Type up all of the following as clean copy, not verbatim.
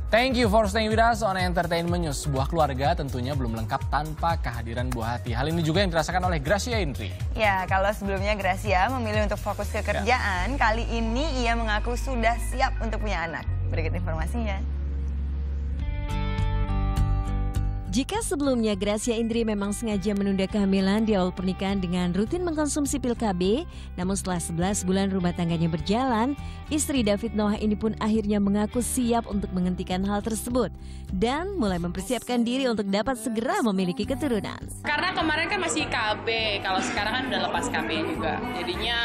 Thank you for staying with us on Entertainment News. Sebuah keluarga tentunya belum lengkap tanpa kehadiran buah hati. Hal ini juga yang dirasakan oleh Gracia Indri. Ya, kalau sebelumnya Gracia memilih untuk fokus ke kerjaan, kali ini ia mengaku sudah siap untuk punya anak. Berikut informasinya. Jika sebelumnya Gracia Indri memang sengaja menunda kehamilan di awal pernikahan dengan rutin mengkonsumsi pil KB, namun setelah 11 bulan rumah tangganya berjalan, istri David Noah ini pun akhirnya mengaku siap untuk menghentikan hal tersebut dan mulai mempersiapkan diri untuk dapat segera memiliki keturunan. Karena kemarin kan masih KB, kalau sekarang kan udah lepas KB juga, jadinya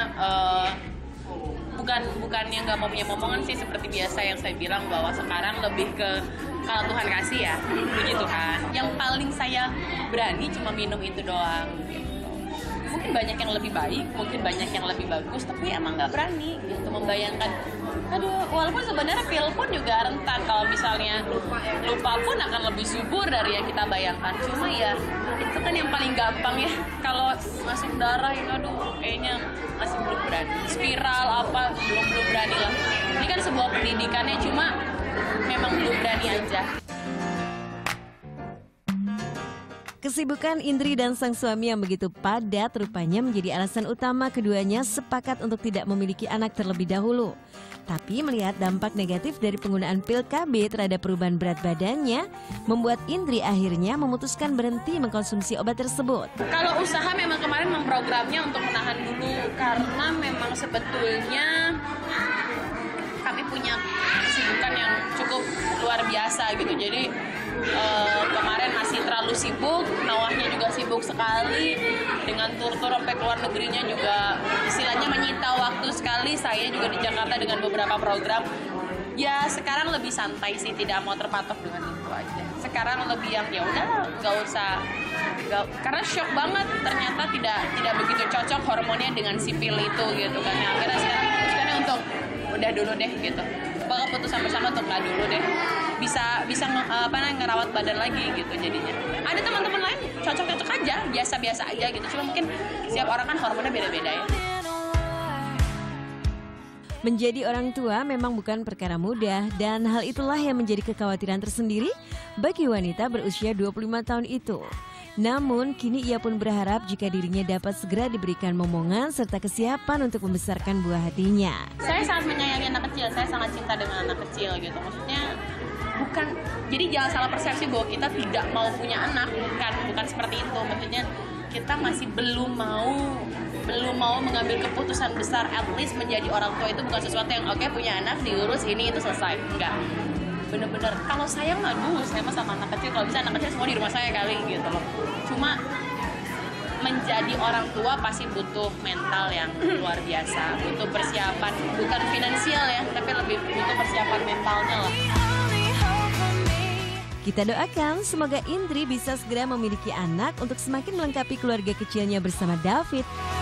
bukannya nggak mau punya momongan sih, seperti biasa yang saya bilang bahwa sekarang lebih ke kalau Tuhan kasih ya, begitu kan. Yang paling saya berani cuma minum itu doang. Gitu. Mungkin banyak yang lebih baik, mungkin banyak yang lebih bagus, tapi emang nggak berani gitu membayangkan. Aduh, walaupun sebenarnya pil pun juga rentan kalau misalnya lupa pun akan lebih subur dari yang kita bayangkan. Cuma ya itu kan yang paling gampang ya. Kalau masuk darah ini aduh kayaknya masih belum berani. Spiral apa belum berani lah. Ini kan sebuah pendidikannya, cuma memang belum berani aja. Kesibukan Indri dan sang suami yang begitu padat rupanya menjadi alasan utama keduanya sepakat untuk tidak memiliki anak terlebih dahulu. Tapi melihat dampak negatif dari penggunaan pil KB terhadap perubahan berat badannya, membuat Indri akhirnya memutuskan berhenti mengkonsumsi obat tersebut. Kalau usaha memang kemarin memprogramnya untuk menahan dulu, karena memang sebetulnya kami punya kesibukan yang cukup luar biasa gitu. Jadi kemarin masih terlalu sibuk, Noahnya juga sibuk sekali dengan tur-tur sampai keluar negerinya juga istilahnya menyita waktu sekali. Saya juga di Jakarta dengan beberapa program. Ya sekarang lebih santai sih, tidak mau terpatok dengan itu aja. Sekarang lebih yang ya udah nggak usah, karena shock banget ternyata tidak begitu cocok hormonnya dengan si pil itu gitu kan. Nah, akhirnya sekarang memutuskannya untuk udah dulu deh gitu. Bakal putus bersama untuk nggak dulu deh. Bisa ngerawat badan lagi gitu jadinya. Ada teman-teman lain cocok-cocok aja, biasa-biasa aja gitu. Cuma mungkin setiap orang kan hormonnya beda-beda ya. Menjadi orang tua memang bukan perkara mudah dan hal itulah yang menjadi kekhawatiran tersendiri bagi wanita berusia 25 tahun itu. Namun kini ia pun berharap jika dirinya dapat segera diberikan momongan serta kesiapan untuk membesarkan buah hatinya. Saya sangat menyayangi anak kecil, saya sangat cinta dengan anak kecil gitu. Maksudnya jadi jangan salah persepsi bahwa kita tidak mau punya anak, bukan seperti itu. Maksudnya kita masih belum mau mengambil keputusan besar, at least menjadi orang tua itu bukan sesuatu yang oke, punya anak diurus ini itu selesai, enggak. Bener-bener kalau saya aduh saya mah sama anak kecil, kalau bisa anak kecil semua di rumah saya kali gitu loh. Cuma menjadi orang tua pasti butuh mental yang luar biasa, butuh persiapan, bukan finansial ya, tapi lebih butuh persiapan mentalnya lah. Kita doakan semoga Indri bisa segera memiliki anak untuk semakin melengkapi keluarga kecilnya bersama David.